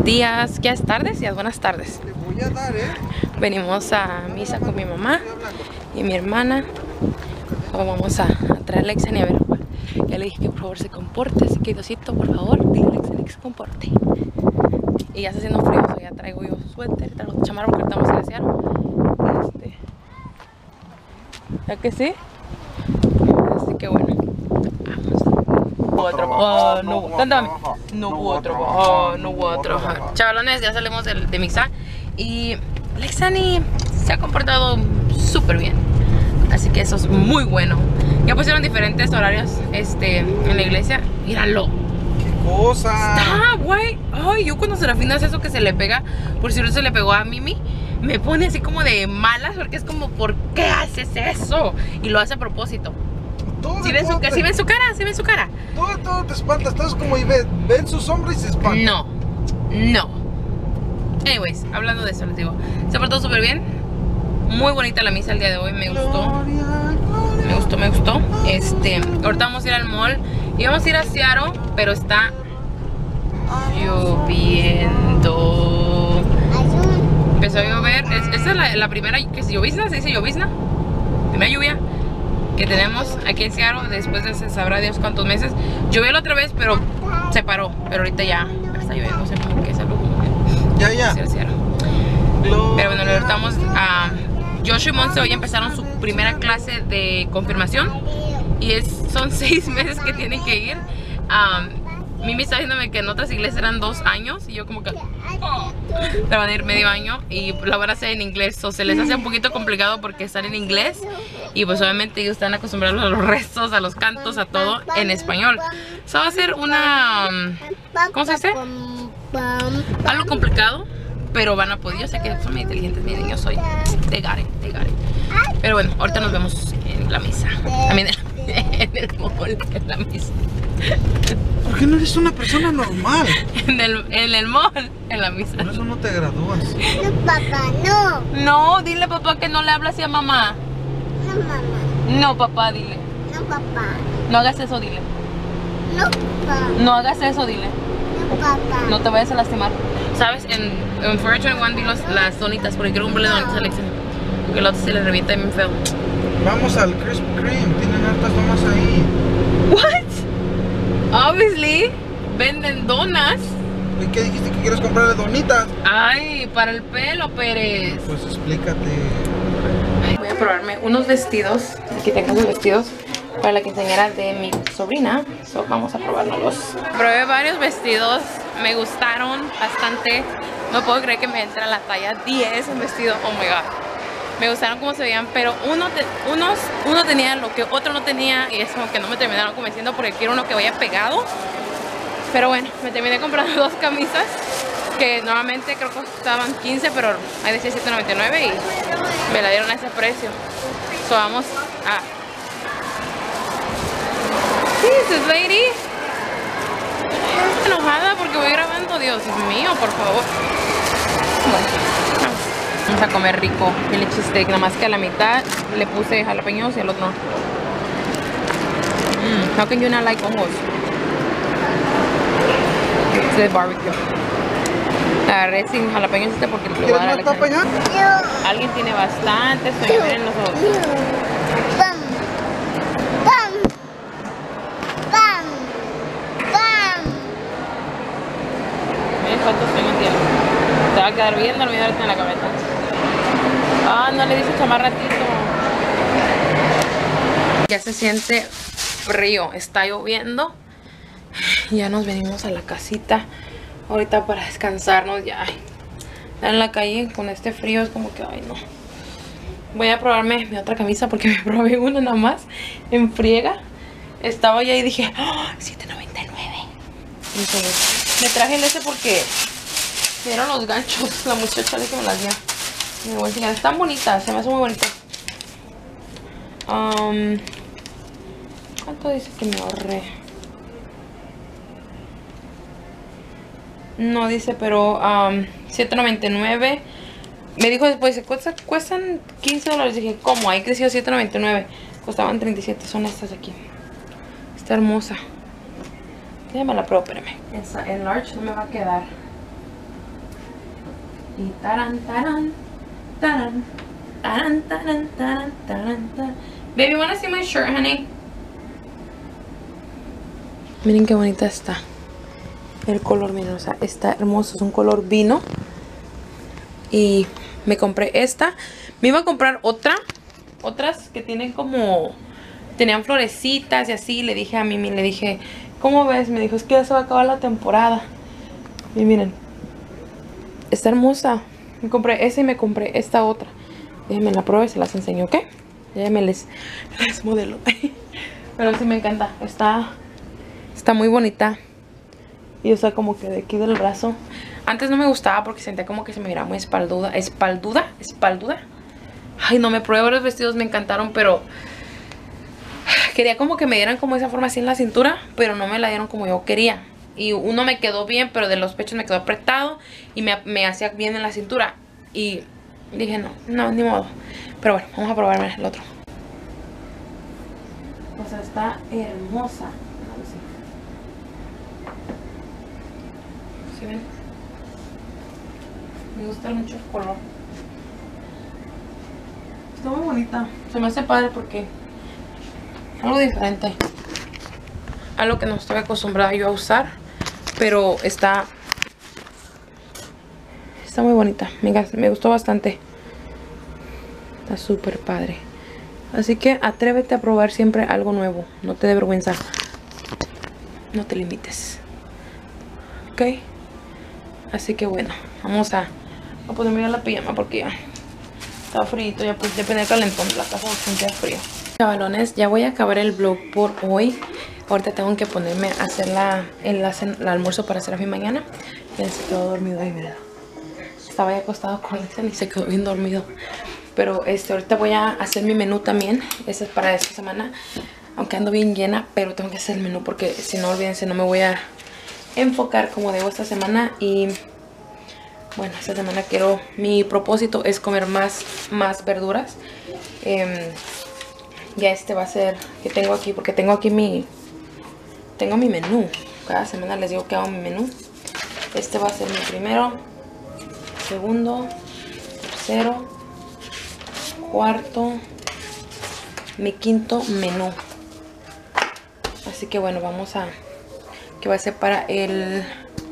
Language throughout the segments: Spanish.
días, ya es tardes, ya es buenas tardes. Te voy a dar, Venimos a misa con mi mamá y mi hermana. Vamos a traer a Lexani a ver. Ya le dije que por favor se comporte, así que Diosito, por favor, dile a Lexani que se comporte. Y ya está haciendo frío, so ya traigo yo suéter, traigo chamarra porque ahorita vamos a glaciar. ¿Ya que sí? Así que bueno. No voy a trabajar. Chavalones, ya salimos de misa y Lexani se ha comportado súper bien, así que eso es muy bueno. Ya pusieron diferentes horarios en la iglesia. Míralo. ¿Qué cosa? Está guay. Ay, yo cuando Serafina hace eso que se le pega, por si no se le pegó a Mimi, me pone así como de malas porque es como, ¿por qué haces eso? Y lo hace a propósito. ¿Sí ven su cara? ¿Sí ven su cara? Todo te espanta, estás como y ven su sombra y se espanta. No. Anyways, hablando de eso, les digo, se portó súper bien. Muy bonita la misa el día de hoy, me gustó. Me gustó. Ahorita vamos a ir al mall. Íbamos a ir a Seattle, pero está lloviendo. Empezó a llover. Esta es la primera que se llovizna, se dice llovizna. Primera lluvia que tenemos aquí en Seattle después de sabrá Dios cuántos meses. Llovió la otra vez, pero se paró. Pero ahorita ya está lloviendo, no sé cómo que es algo como Ya. Pero bueno, le estamos a Josh y Monse. Hoy empezaron su primera clase de confirmación y son 6 meses que tienen que ir. Mimi está diciéndome que en otras iglesias eran 2 años y yo como que pero van a ir medio año y la van a hacer en inglés, o se les hace un poquito complicado porque están en inglés y pues obviamente ellos están acostumbrados a los restos, a los cantos, a todo en español. Eso va a ser una, ¿cómo se dice? Algo complicado, pero van a poder. Yo sé que son muy inteligentes mis niños hoy. They got it. Pero bueno, ahorita nos vemos en la misa. También en el mall, en la misa. ¿Por qué no eres una persona normal? En el mall, en la misa. Por eso no te gradúas. No, papá, no. No, dile papá que no le habla así a mamá. No, mamá. No, papá, dile. No, papá. No hagas eso, dile. No, papá. No hagas eso, dile. No, papá. No te vayas a lastimar. ¿Sabes? En Forever 21 vi las donitas, porque quiero comprarle donitas a Alexia. Porque el otro se le revienta bien feo. Vamos al Krispy Kreme, tienen hartas donas ahí. What? Obviously, venden donas. ¿Y qué dijiste que quieres comprarle donitas? Ay, para el pelo, Pérez. Pues explícate. Voy a probarme unos vestidos. Aquí tengo los vestidos para la quinceañera de mi sobrina. So, vamos a probárnoslos. Probé varios vestidos, me gustaron bastante. No puedo creer que me entra la talla 10 un vestido. Oh my god. Me gustaron cómo se veían, pero uno tenía lo que otro no tenía y es como que no me terminaron convenciendo porque quiero uno que vaya pegado. Pero bueno, me terminé comprando 2 camisas que normalmente creo que costaban 15, pero ahí decía $7.99 y me la dieron a ese precio. So vamos a... Jesus, lady. Estoy enojada porque voy grabando. Dios mío, por favor. Bueno, vamos a comer rico el cheesesteak, nada más que a la mitad le puse jalapeños y al otro no. How can you not like hongos? It's the barbecue. Agarré sin jalapeños porque le voy a dar a Alexia. Alguien tiene bastante sueño, miren los ojos. Miren cuántos sueños tiene. Te va a quedar bien dormido ahorita en la cabeza. Ah, no le dice chamarratito. Ya se siente frío, está lloviendo. Ya nos venimos a la casita ahorita para descansarnos. Ya en la calle con este frío es como que, ay no. Voy a probarme mi otra camisa porque me probé una nada más en friega. Estaba ya y dije, oh, $7.99. Entonces me traje el ese porque me dieron los ganchos. La muchacha le que me las dio. Me voy a enseñar, están bonitas, se me hace muy bonita. ¿Cuánto dice que me ahorré? No dice, pero $7.99. Me dijo después, cuestan $15. Dije, ¿cómo? Ahí creció $7.99. Costaban 37, son estas de aquí. Está hermosa. Ya me la pruebo, espérame. Esa, el large no me va a quedar. Y taran, taran, taran, taran, taran, taran, taran, taran. Baby, wanna see my shirt, honey? Miren qué bonita está. El color, miren, o sea, está hermoso. Es un color vino. Y me compré esta. Me iba a comprar otras que tienen como... Tenían florecitas y así. Le dije a Mimi, le dije, ¿cómo ves? Me dijo, es que ya se va a acabar la temporada. Y miren, está hermosa. Me compré esa y me compré esta otra. Déjenme la prueba y se las enseño, ¿ok? Déjenme les modelo. Pero sí me encanta. Está muy bonita. Y o sea, como que de aquí del brazo. Antes no me gustaba porque sentía como que se me miraba muy espalduda. ¿Espalduda? Ay, no, me pruebo los vestidos, me encantaron, pero... Quería como que me dieran como esa forma así en la cintura, pero no me la dieron como yo quería. Y uno me quedó bien, pero de los pechos me quedó apretado y me hacía bien en la cintura. Y dije, no, ni modo. Pero bueno, vamos a probarme el otro. O sea, está hermosa. ¿Sí ven? Me gusta mucho el color. Está muy bonita. Se me hace padre porque algo diferente. Algo que no estoy acostumbrada yo a usar. Pero está muy bonita. Me gustó bastante. Está súper padre. Así que atrévete a probar siempre algo nuevo. No te dé vergüenza. No te limites. ¿Ok? Así que bueno, vamos a ponerme a la pijama porque ya está frío. Ya pues depende del calentón. La casa bastante frío. Chavalones, ya voy a acabar el vlog por hoy. Ahorita tengo que ponerme a hacer el almuerzo para hacer a mi mañana. Ya se quedó dormido ahí, ¿verdad? Estaba ya acostado con Alexa y se quedó bien dormido. Pero ahorita voy a hacer mi menú también. Ese es para esta semana. Aunque ando bien llena, pero tengo que hacer el menú porque si no, olvídense, no me voy a enfocar como debo esta semana. Y bueno, esta semana mi propósito es comer más verduras. Ya va a ser que tengo aquí, porque tengo aquí mi menú. Cada semana les digo que hago mi menú. Este va a ser mi primero, segundo, tercero, cuarto, mi quinto menú. Así que bueno, que va a ser para el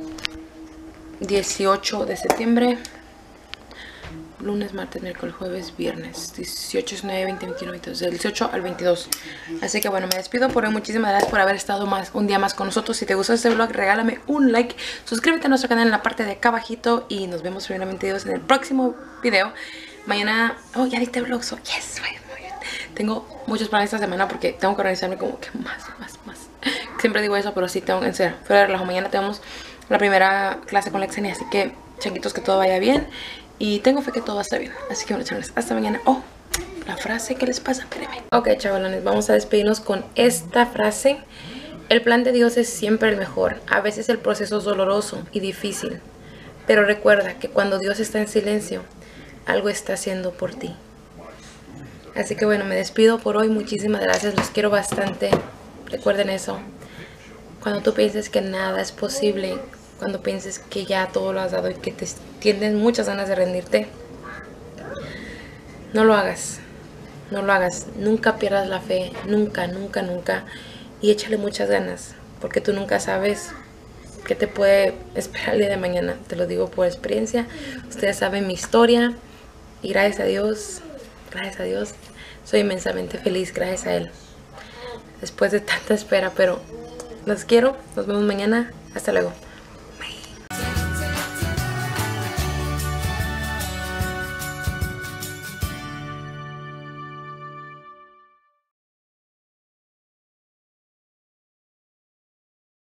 18 de septiembre. Lunes, martes, miércoles, jueves, viernes 18, 19, 20, 21, 22, del 18 al 22. Así que bueno, me despido por hoy. Muchísimas gracias por haber estado un día más con nosotros. Si te gustó este vlog, regálame un like. Suscríbete a nuestro canal en la parte de acá abajito. Y nos vemos primeramente Dios en el próximo video. Mañana... Oh, ya viste vlog. So, yes, muy bien. Tengo muchos planes esta semana porque tengo que organizarme como que más. Siempre digo eso, pero sí tengo que hacer. Fuera de relajo, mañana tenemos la primera clase con Lexenia. Así que, changuitos, que todo vaya bien. Y tengo fe que todo va a estar bien. Así que bueno, chavales, hasta mañana. Oh, la frase, ¿qué les pasa? Espérenme. Ok, chavalones, vamos a despedirnos con esta frase. El plan de Dios es siempre el mejor. A veces el proceso es doloroso y difícil. Pero recuerda que cuando Dios está en silencio, algo está haciendo por ti. Así que bueno, me despido por hoy. Muchísimas gracias, los quiero bastante. Recuerden eso. Cuando tú pienses que nada es posible, cuando pienses que ya todo lo has dado y que tienes muchas ganas de rendirte, no lo hagas. No lo hagas. Nunca pierdas la fe. Nunca. Y échale muchas ganas. Porque tú nunca sabes qué te puede esperar el día de mañana. Te lo digo por experiencia. Ustedes saben mi historia. Y gracias a Dios, soy inmensamente feliz gracias a Él. Después de tanta espera, pero los quiero. Nos vemos mañana. Hasta luego.